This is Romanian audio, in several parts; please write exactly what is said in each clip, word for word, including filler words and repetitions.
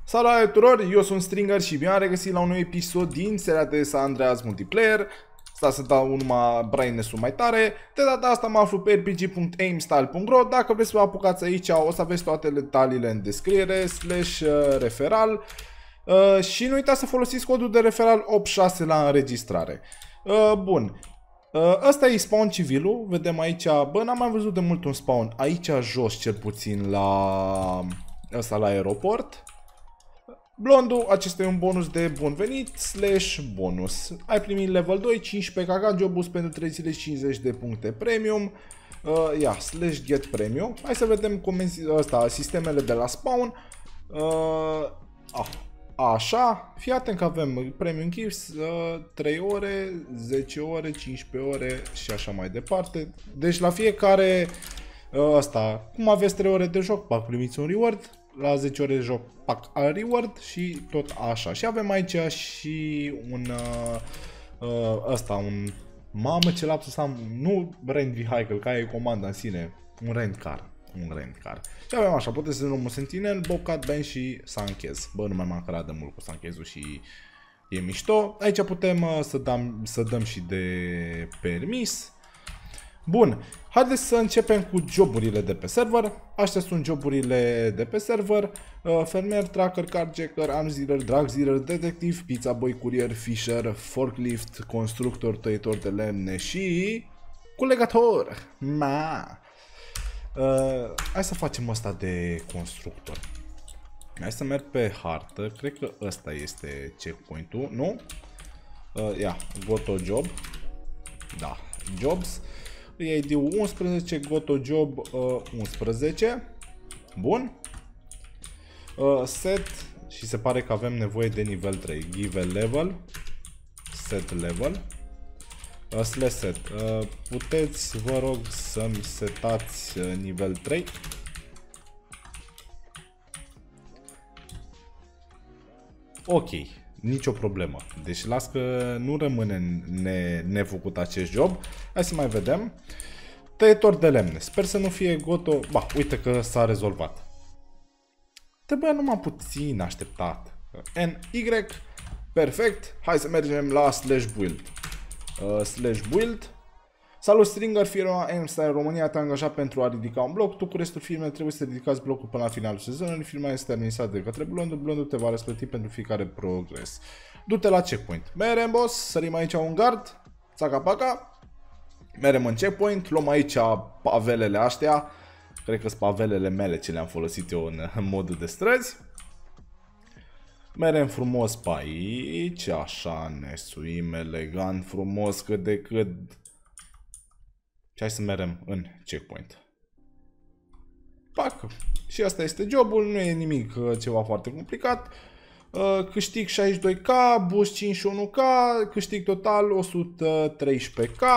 Salut tuturor, eu sunt Stringer și bine am regăsit la un nou episod din seria de San Andreas Multiplayer. Sta să dau numai brightness-ul mai tare. De data asta mă aflu pe r p g punct aimstyle punct ro. Dacă vreți să vă apucați aici, o să aveți toate detaliile în descriere, slash referal. Uh, și nu uitați să folosiți codul de referal opt șase la înregistrare. Uh, bun. Uh, ăsta e spawn civilul. Vedem aici, bă, n-am mai văzut de mult un spawn. Aici jos, cel puțin, la ăsta, la aeroport. Blondul, acesta e un bonus de bun venit, slash bonus. Ai primit level doi, cincisprezece K K, job boost pentru trei zile, cincizeci de puncte premium. Uh, ia, slash get premium. Hai să vedem ăsta, sistemele de la spawn. Uh, ah, așa, fii atent că avem premium gifts, uh, trei ore, zece ore, cincisprezece ore și așa mai departe. Deci la fiecare uh, ăsta, cum aveți trei ore de joc, pac, primiți un reward. La zece ore de joc, pac, al reward și tot așa. Și avem aici și un uh, ăsta, un, mamă ce lapsus am, nu rent vehicle, ca e comanda în sine, un rent car, un rent car. Și avem așa, puteți să numărul Sentinel, Bobcat, Ben și Sanchez. Bă, nu mai m-am cărat de mult cu Sanchez-ul și e mișto. Aici putem uh, să, dăm, să dăm și de permis. Bun, haideți să începem cu joburile de pe server. Astea sunt joburile de pe server. uh, Fermier, tracker, carjacker, arms dealer, drug dealer, detective, pizza boy, courier, fisher, forklift, constructor, tăietor de lemne și culegator. Ma. Uh, hai să facem asta de constructor. Hai să merg pe hartă. Cred că ăsta este checkpoint-ul, nu? Uh, ia, goto job. Da, jobs. I D unsprezece, goto job uh, unsprezece. Bun. Uh, set. Și se pare că avem nevoie de nivel trei. Give a level. Set level. Uh, slash set. Uh, puteți, vă rog, să-mi setați uh, nivel trei. Ok. Nicio problemă. Deci las că nu rămâne ne nefăcut acest job. Hai să mai vedem. Tăietor de lemne. Sper să nu fie goto. Ba, uite că s-a rezolvat. Trebuia numai puțin așteptat. N Y. Perfect. Hai să mergem la slash build. Uh, slash build. Salut Stringer, firma Aimstyle România te-a angajat pentru a ridica un bloc. Tu cu restul firmei trebuie să ridicați blocul până la finalul sezonului. Firma este administrată de către Blondul. Blondul te va răsplăti pentru fiecare progres. Du-te la checkpoint. Merem, boss. Sărim aici un gard. Țaca-paca. Merem în checkpoint. Luăm aici pavelele astea. Cred că sunt pavelele mele ce le-am folosit eu în, în modul de străzi. Merem frumos pe aici. Așa ne suim elegant, frumos, cât de cât. Și hai să mergem în checkpoint. Pac! Și asta este jobul, nu e nimic ceva foarte complicat. Câștig șaizeci și doi K, boost cincizeci și unu K, câștig total o sută treisprezece K.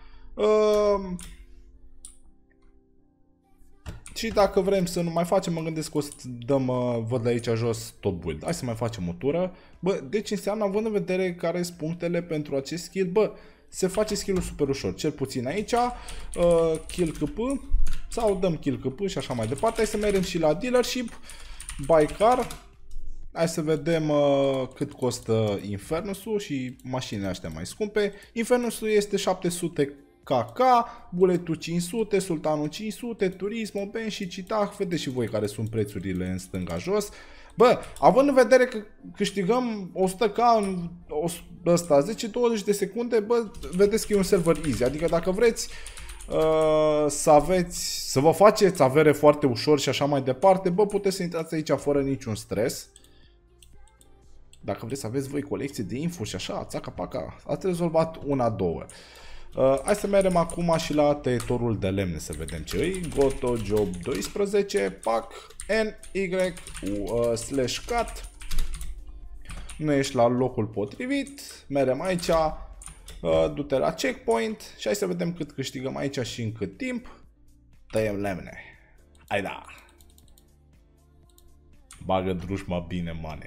Și dacă vrem să nu mai facem, mă gândesc că o să dăm, văd aici jos, top build. Hai să mai facem o tură. Bă, deci înseamnă, având în vedere care sunt punctele pentru acest skill, bă, se face skill-ul super ușor, cel puțin aici, uh, kill C P sau dăm kill C P și așa mai departe. Hai să mergem și la dealership, buy car. Hai să vedem uh, cât costă Infernus-ul și mașinile astea mai scumpe. Infernus-ul este șapte sute K K, Bullet-ul cinci sute, Sultanul cinci sute, Turismo, Ben și Citah. Vedeți și voi care sunt prețurile în stânga jos. Bă, având în vedere că câștigăm o sută K în ăsta, zece douăzeci de secunde, bă, vedeți că e un server easy. Adică dacă vreți uh, să aveți, să vă faceți avere foarte ușor și așa mai departe, bă, puteți să intrați aici fără niciun stres. Dacă vreți să aveți voi colecție de info și așa, țaca-paca, ați rezolvat una, două. Uh, hai să mergem acum și la tăietorul de lemne să vedem ce e. Goto job doisprezece, pac, N Y uh, slash cut. Nu ești la locul potrivit. Mergem aici, uh, du-te la checkpoint și hai să vedem cât câștigăm aici și în cât timp. Tăiem lemne. Hai da. Bagă drujma bine, mane.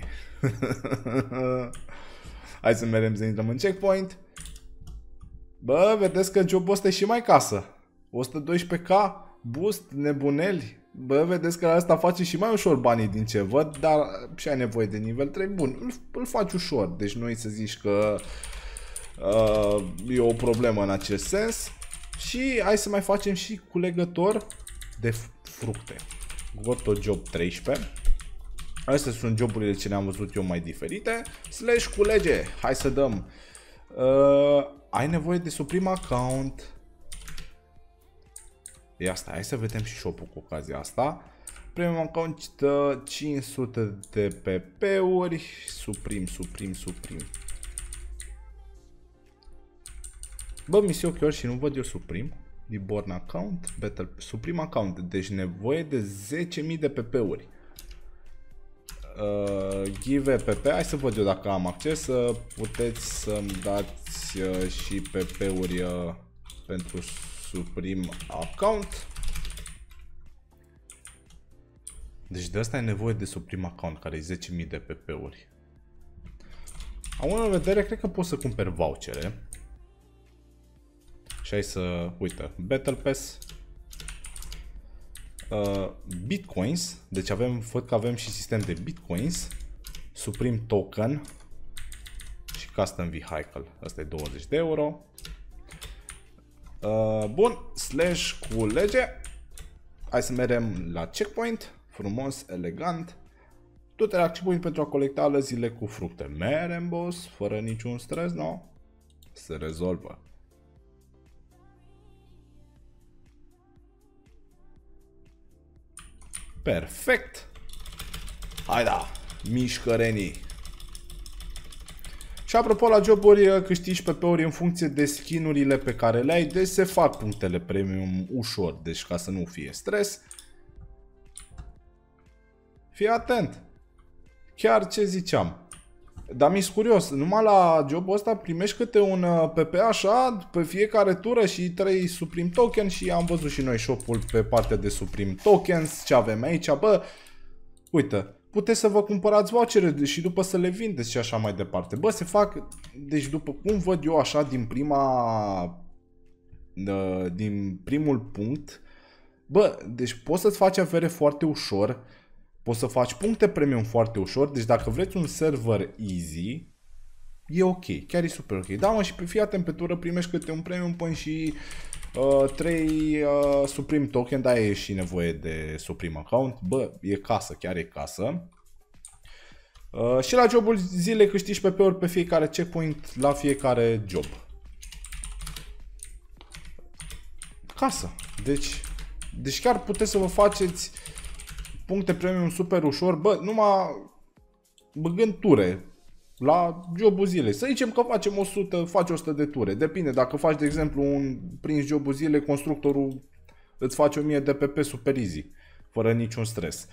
Hai să mergem să intrăm în checkpoint. Bă, vedeți că jobul ăsta e și mai casă. o sută doisprezece K, Boost, nebuneli. Bă, vedeți că asta face și mai ușor banii din ce văd, dar și ai nevoie de nivel trei. Bun, îl, îl faci ușor, deci nu-i să zici că uh, e o problemă în acest sens. Și hai să mai facem și culegător de fructe. Goto job treisprezece. Astea sunt joburile ce le-am văzut eu mai diferite. Slash culege. Hai să dăm. Uh, ai nevoie de suprim account. E asta. Hai să vedem și shop-ul cu ocazia asta. Premium account dă cinci sute de P P-uri. Suprim, suprim, suprim. Bă, mi se ochiori și nu văd eu suprim. Reborn account. Battle. Suprim account. Deci nevoie de zece mii de P P-uri. Uh, give P P, hai să văd eu dacă am acces, uh, puteți să-mi dați uh, și P P-uri uh, pentru suprim account. Deci de asta e nevoie de suprim account, care e zece mii de P P-uri. Am în vedere, cred că pot să cumperi vouchere. Și hai să, uite, Battle Pass. Uh, Bitcoins, deci avem, văd că avem și sistem de Bitcoins, Supreme Token și Custom Vehicle, asta e douăzeci de euro. Uh, bun, slash cu lege, hai să mergem la checkpoint, frumos, elegant, toate la checkpoint pentru a colecta alăzile cu fructe. Merem, boss, fără niciun stres, nu? Se rezolvă. Perfect! Hai da, mișcărenii! Și apropo la joburi, câștigi P P-uri în funcție de skin-urile pe care le ai, deci se fac punctele premium ușor, deci ca să nu fie stres. Fii atent! Chiar ce ziceam. Dar mi-s curios, numai la jobul ăsta primești câte un P P așa pe fiecare tură și trei Supreme Token și am văzut și noi shop-ul pe partea de Supreme Tokens, ce avem aici, bă, uite, puteți să vă cumpărați vouchere și după să le vindeți și așa mai departe. Bă, se fac, deci după cum văd eu așa din prima, din primul punct, bă, deci poți să-ți faci avere foarte ușor. Poți să faci puncte premium foarte ușor, deci dacă vreți un server easy, e ok, chiar e super ok. Da, mă, și pe fii atent, pe tură primești câte un premium point și uh, trei uh, Supreme Token, dar e și nevoie de Supreme Account. Bă, e casă, chiar e casă. Uh, și la jobul zilei câștigi P P-uri pe fiecare checkpoint, la fiecare job. Casă. Deci, deci chiar puteți să vă faceți puncte premium super ușor, bă, numai băgând ture la jobul zilei. Să zicem că facem o sută, faci o sută de ture. Depinde, dacă faci, de exemplu, un prins jobul zilei, constructorul îți face o mie de P P super easy, fără niciun stres.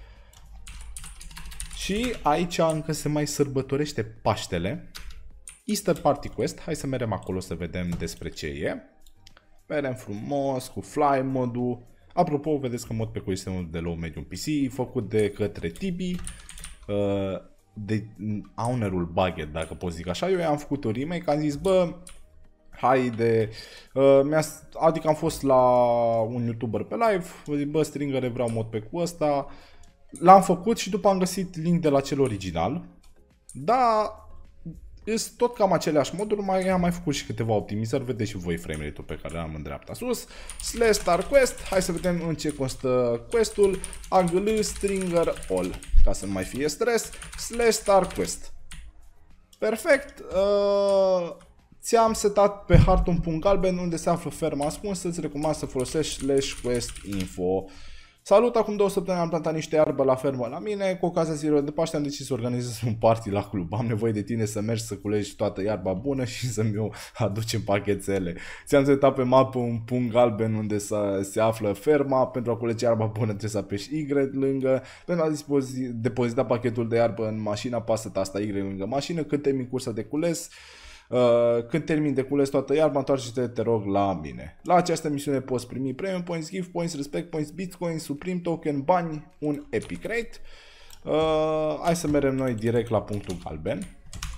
Și aici încă se mai sărbătorește Paștele. Easter Party Quest, hai să mergem acolo să vedem despre ce e. Mergem frumos, cu fly modul. Apropo, vedeți că mod pe cu sistemul de low medium P C, făcut de către Tibi, de ownerul Buget, dacă pot zic așa. Eu i-am făcut o remake, am zis, bă, haide, adică am fost la un YouTuber pe live, vă zic, bă, Stringere, vreau mod pe cu ăsta, l-am făcut și după am găsit link de la cel original, dar sunt tot cam aceleași moduri, mai am mai făcut și câteva optimizări, vedeți și voi frame rate-ul pe care l-am în dreapta sus. Slash Star Quest, hai să vedem în ce constă quest-ul. A G L Stringer All, ca să nu mai fie stres. Slash Star Quest. Perfect. Uh, Ți-am setat pe hartă un punct galben unde se află ferma ascunsă, îți recomand să folosești slash quest info. Salut, acum două săptămâni am plantat niște iarbă la fermă la mine. Cu ocazia zilelor de Paște am decis să organizez un party la club. Am nevoie de tine să mergi să culegi toată iarba bună și să mi-o aduci în pachețele. Ți-am setat pe mapă un punct galben unde se află ferma. Pentru a culege iarba bună trebuie să apeși Y lângă. Pentru a depozita pachetul de iarbă în mașină, apasă tasta Y lângă mașină. Când termin cursa de cules, Uh, când termin de cules toată iarba, întoarce-te, te rog, la mine. La această misiune poți primi premium points, gift points, respect points, bitcoins, supreme token, bani, un epic rate. Uh, hai să mergem noi direct la punctul galben.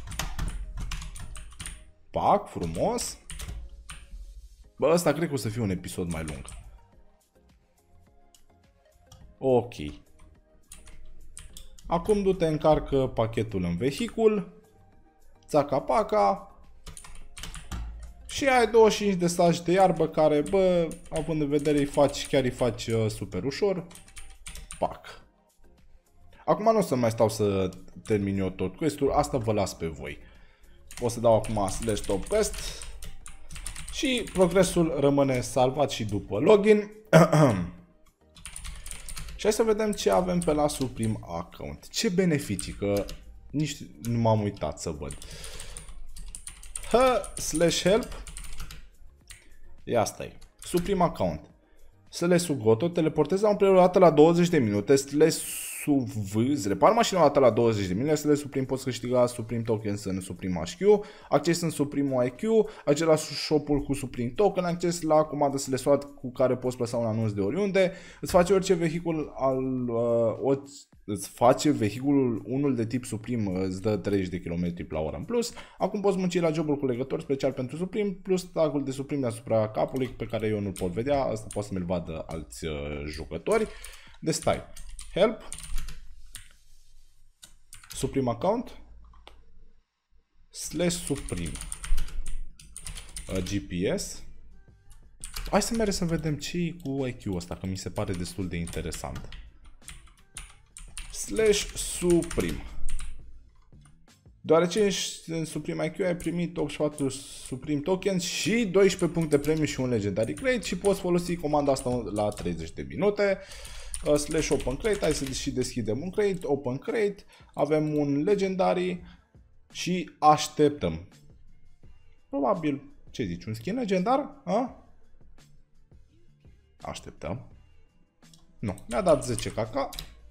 Pac, frumos. Bă, ăsta cred că o să fie un episod mai lung. Ok. Acum du-te, încarcă pachetul în vehicul. Țaca-paca. Și ai douăzeci și cinci de saci de iarbă care, bă, având în vedere îi faci, chiar îi faci uh, super ușor. Pac. Acum nu o să mai stau să termin eu tot quest-ul, asta vă las pe voi. O să dau acum slash stop quest. Și progresul rămâne salvat și după login. Și hai să vedem ce avem pe la Supreme Account. Ce beneficii, că nici nu m-am uitat să văd. H slash help. Ia stai. Supreme Account. Slash-ul goto. Teleportezi la un player odată la douăzeci de minute. Slash-ul v. Îți repar mașina odată la douăzeci de minute. Slash Supreme poți câștiga Supreme Tokens în Supreme H Q. Acces în Supreme I Q. Acces la shop-ul cu Supreme Token. Acces la comandă slash SWAT cu care poți plăsa un anunț de oriunde. Îți face orice vehicul al... Uh, o, îți face vehiculul unul de tip Supreme, îți dă treizeci de kilometri la oră în plus. Acum poți munci la jobul cu legători special pentru Supreme, plus tagul de Supreme deasupra capului pe care eu nu-l pot vedea. Asta poate să mi-l vadă alți uh, jucători. Deci stai. Help. Supreme Account. Slash Supreme. Uh, G P S. Hai să mergem să vedem ce e cu I Q ăsta, că mi se pare destul de interesant. Slash Supreme. Deoarece în Supreme I Q ai primit optzeci și patru Supreme Tokens și doisprezece puncte premiu și un Legendary Crate și poți folosi comanda asta la treizeci de minute. Uh, slash Open Crate, hai să și deschidem un crate, Open Crate, avem un Legendary și așteptăm. Probabil, ce zici, un skin legendar? A? Așteptăm. Nu, mi-a dat zece K K.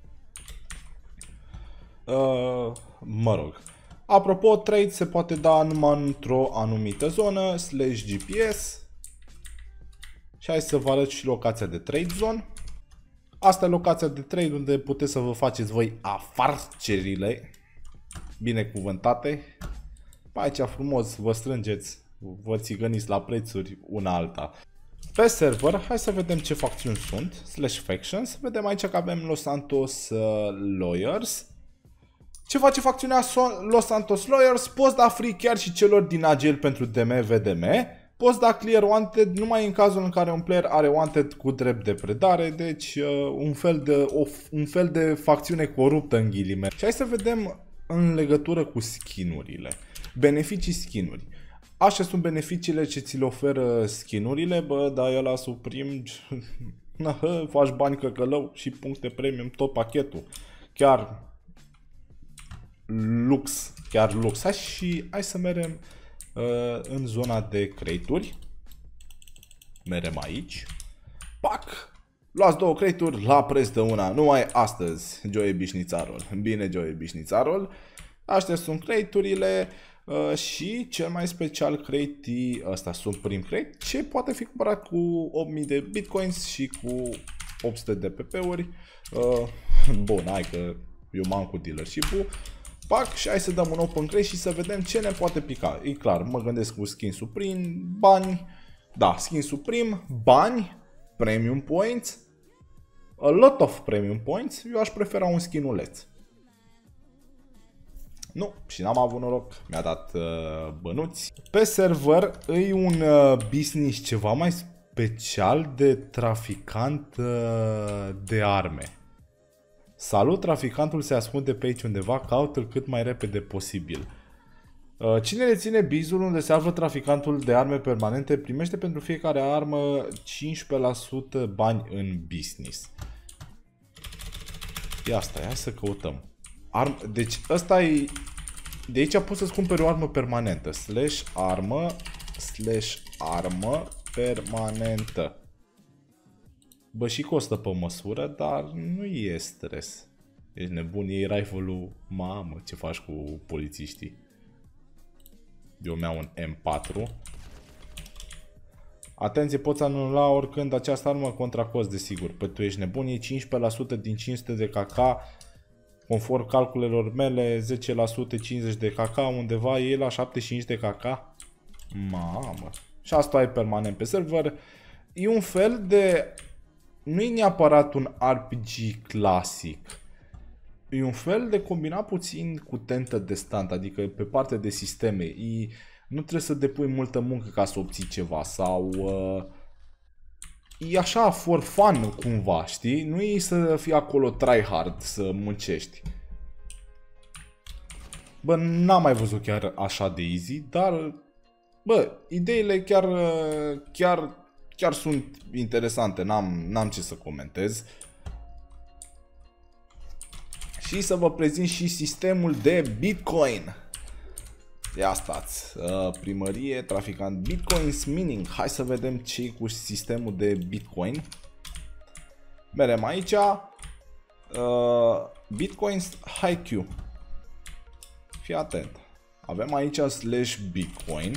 Uh, mă rog. Apropo, trade se poate da numai într-o anumită zonă, slash G P S. Și hai să vă arăt și locația de trade zone. Asta e locația de trade unde puteți să vă faceți voi afacerile binecuvântate. Pe aici frumos vă strângeți, vă țigăniți la prețuri una alta. Pe server, hai să vedem ce facțiuni sunt, slash factions. Vedem aici că avem Los Santos uh, Lawyers. Ce face facțiunea Los Santos Lawyers? Poți da free chiar și celor din Agile pentru D M V D M. Poți da clear wanted numai în cazul în care un player are wanted cu drept de predare. Deci uh, un, fel de, o, un fel de facțiune coruptă în ghilimele. Și hai să vedem în legătură cu skin-urile. Beneficii skin-uri. Așa sunt beneficiile ce ți le oferă skin-urile. Bă, da, eu la Supreme faci bani căcălău și puncte premium tot pachetul. Chiar lux, chiar lux. Hai și hai să merem uh, în zona de crate-uri. Merem aici. Pac! Luați două crate-uri la preț de una. Numai astăzi, Joey Bișnițarul. Bine, Joey Bișnițarul. Astea sunt crate-urile uh, și cel mai special crate ăsta, Supreme Crate, ce poate fi cumpărat cu opt mii de bitcoins și cu opt sute de P P-uri. Uh, bun, hai că eu m-am cu dealership-ul. Pac, și hai să dăm un Open Crate și să vedem ce ne poate pica. E clar, mă gândesc cu skin Supreme, bani, da, skin Supreme, bani, premium points, a lot of premium points. Eu aș prefera un skinuleț. Nu, și n-am avut noroc, mi-a dat uh, bănuți. Pe server e un uh, business ceva mai special de traficant uh, de arme. Salut, traficantul se ascunde pe aici undeva, caută-l cât mai repede posibil. Cine reține bizul unde se află traficantul de arme permanente primește pentru fiecare armă cincisprezece la sută bani în business. Ia stai, hai să căutăm. Arm... Deci ăsta e... De aici poți să-ți cumperi o armă permanentă. Slash armă, slash armă permanentă. Bă, și costă pe măsură, dar nu e stres. Ești nebun, iei rifle-ul, mamă, ce faci cu polițiștii? Eu mi-au un M patru. Atenție, poți anula oricând această armă contra cost, desigur. Păi tu ești nebun, e cincisprezece la sută din cinci sute de K K. Conform calculelor mele, zece la sută, cincizeci de K K, undeva e la șaptezeci și cinci de K K. Mamă. Și asta e permanent pe server. E un fel de nu e neapărat un R P G clasic. E un fel de combinat puțin cu tentă de stand, adică pe partea de sisteme. E, nu trebuie să depui multă muncă ca să obții ceva sau... Uh, e așa for fun cumva, știi? Nu e să fii acolo tryhard, să muncești. Bă, n-am mai văzut chiar așa de easy, dar... Bă, ideile chiar, chiar, chiar sunt interesante, n-am, n-am ce să comentez. Și să vă prezint și sistemul de Bitcoin. Ia stați, primărie, traficant Bitcoins Mining. Hai să vedem ce e cu sistemul de Bitcoin. Merem aici. Bitcoins H I Q. Fii atent. Avem aici slash Bitcoin.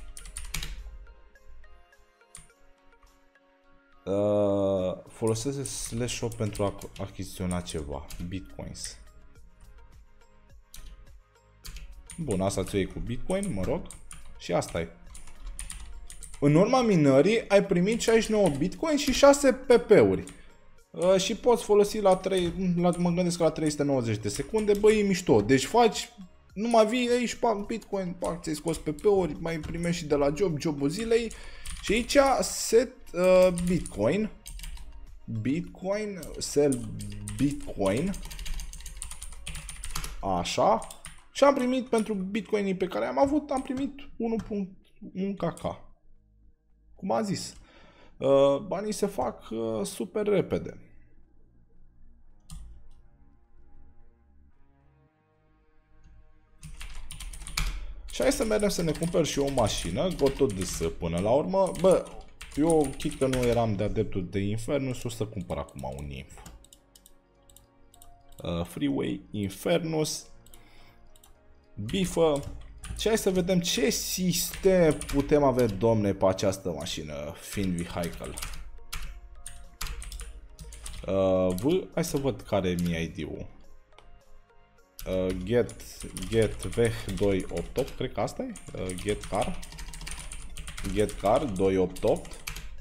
Uh, folosesc slash shop pentru a achiziționa ceva. Bitcoins. Bun, asta ți-o iei cu Bitcoin, mă rog. Și asta e. În urma minării ai primit șaizeci și nouă Bitcoin și șase P P-uri. Uh, și poți folosi la trei, la, mă gândesc la trei sute nouăzeci de secunde. Băi, e mișto. Deci faci, numai vii aici, pac, Bitcoin, pac, ți-ai scos P P-uri, mai primești și de la job, jobul zilei. Și aici set uh, Bitcoin. Bitcoin, sell Bitcoin. Așa. Și am primit pentru Bitcoinii pe care am avut, am primit unu virgulă unu K K. Cum am zis. Uh, banii se fac uh, super repede. Și hai să mergem să ne cumpăr și o mașină, gotot de să până la urmă. Bă, eu, chit că nu eram de adeptul de Infernus, o să cumpăr acum un Inf. Uh, Freeway, Infernus, bifă. Și hai să vedem ce sistem putem avea, domne, pe această mașină, fiind vehicle. Uh, v, hai să văd care e mi I D-ul. Uh, get, get veh doi opt opt, cred că asta e. Uh, get car. Get car doi opt opt.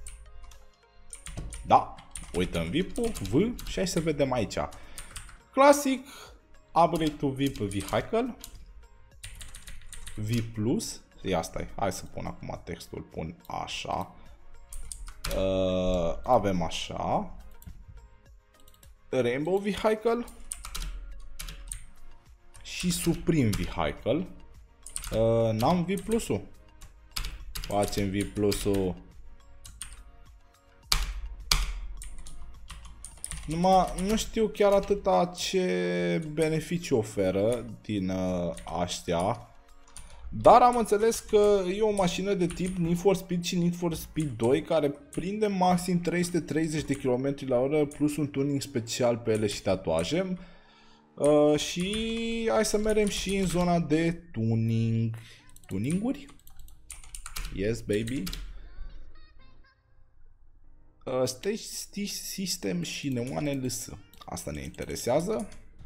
Da, uităm V I P-ul, V, și hai să vedem aici. Classic, upgrade to V I P vehicle. V plus, e asta e. Hai să pun acum textul, pun așa. Uh, avem așa. Rainbow vehicle. Și Supreme vehicle. Uh, N-am V plus-ul. Facem V plus-ul. Numai nu știu chiar atâta ce beneficii oferă din uh, aștia. Dar am înțeles că e o mașină de tip Need for Speed și Need for Speed doi care prinde maxim trei sute treizeci de kilometri la oră plus un tuning special pe ele și tatuaje. Uh, și hai să mergem și în zona de tuning. Tuninguri? Yes, baby. Uh, stage system și neoane L S. Asta ne interesează.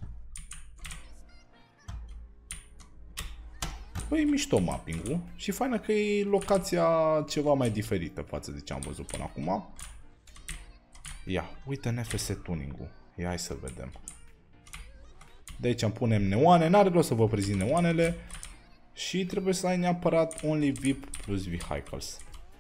Păi e mișto mapping-ul și faină că e locația ceva mai diferită față de ce am văzut până acum. Ia, uite N F S tuning-ul. Ia, hai să vedem. De aici îmi punem neoane, n-are rost să vă prezint neoanele. Și trebuie să ai neapărat only V I P plus vehicles.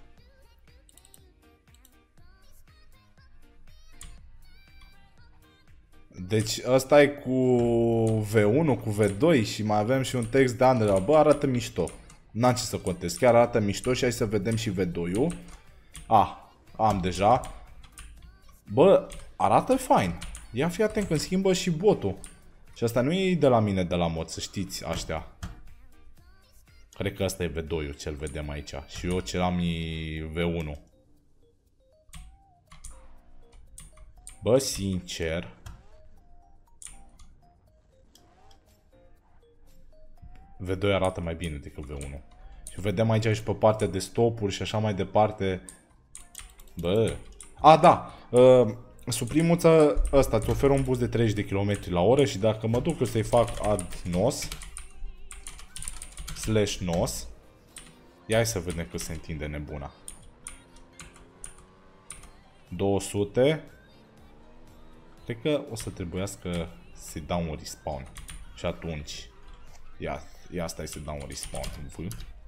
Deci ăsta e cu V unu, cu V doi și mai avem și un text de Andrea. Bă, arată mișto. N-am ce să contest, chiar arată mișto și hai să vedem și V doi-ul. Ah, am deja. Bă, arată fain. Ia fi atent când schimbă și botul. Și asta nu e de la mine, de la mod, să știți, aștia. Cred că asta e V doi-ul, ce-l vedem aici. Și eu ce am e V unu. Bă, sincer... V doi arată mai bine decât V unu. Și vedem aici și pe partea de stopuri și așa mai departe. Bă... A, da! Uh, Suprimuța ăsta îți oferă un boost de treizeci de kilometri la oră și dacă mă duc eu să-i fac add nos slash nos, ia hai să vedem cât se întinde nebuna. două sute, Cred că o să trebuiască să-i dau un respawn. Și atunci, ia, ia asta e să dau un respawn în V.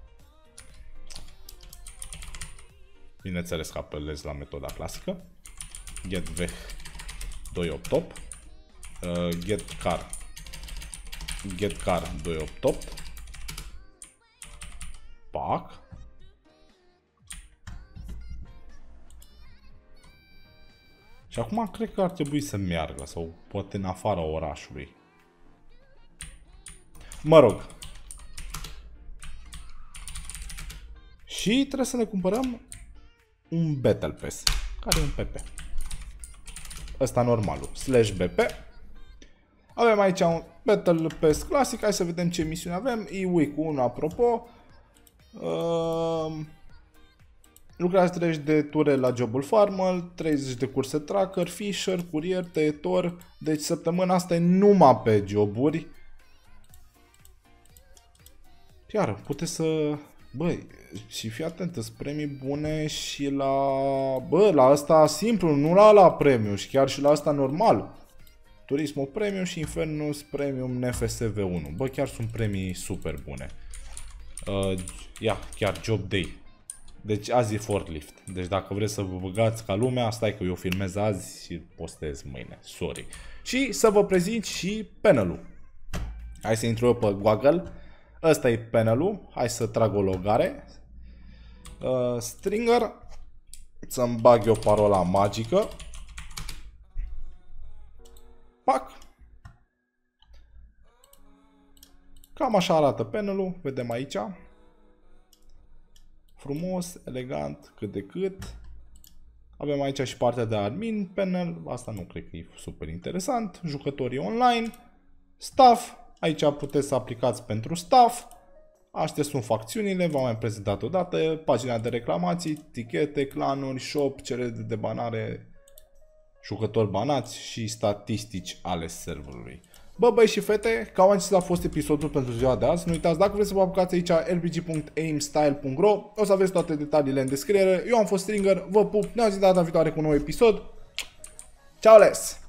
Bineînțeles că apelez la metoda clasică. Get veh doi opt opt. Uh, get car. Get car doi opt opt. Pac. Și acum cred că ar trebui să meargă, sau poate în afara orașului. Mă rog. Și trebuie să ne cumpărăm un Battle Pass, care e un P P. Ăsta normalul, slash B P. Avem aici un Battle Pass clasic, hai să vedem ce misiuni avem. E-Week unu, apropo. Uh... Lucrați treizeci de ture la jobul farmer, treizeci de curse tracker, fisher, curier, tăietor. Deci săptămâna asta e numai pe joburi. Iar puteți să... Băi, și fii atent, sunt premii bune și la... Bă, la asta simplu, nu la la premiu, și chiar și la asta normal. Turismo Premium și Infernus Premium N F S V unu. Bă, chiar sunt premii super bune. Uh, ia, chiar Job Day. Deci azi e forklift. Deci dacă vreți să vă băgați ca lumea, stai că eu filmez azi și postez mâine. Sorry. Și să vă prezint și panelul. Hai să intru eu pe Google. Ăsta e panelul. Hai să trag o logare. Uh, Stringer. Să-mi bag eu parola magică. Pac. Cam așa arată panelul. Vedem aici. Frumos, elegant, cât de cât. Avem aici și partea de admin panel. Asta nu cred că e super interesant. Jucătorii online. Staff. Aici puteți să aplicați pentru staff. Astea sunt facțiunile. V-am mai prezentat odată. Pagina de reclamații, tichete, clanuri, shop, cereri de debanare, jucători banați și statistici ale serverului. Bă, băi și fete, cam acesta a fost episodul pentru ziua de azi. Nu uitați, dacă vreți să vă apucați aici r p g punct aim style punct ro, o să aveți toate detaliile în descriere. Eu am fost Stringer, vă pup, ne auzim data viitoare cu un nou episod. Ciao les!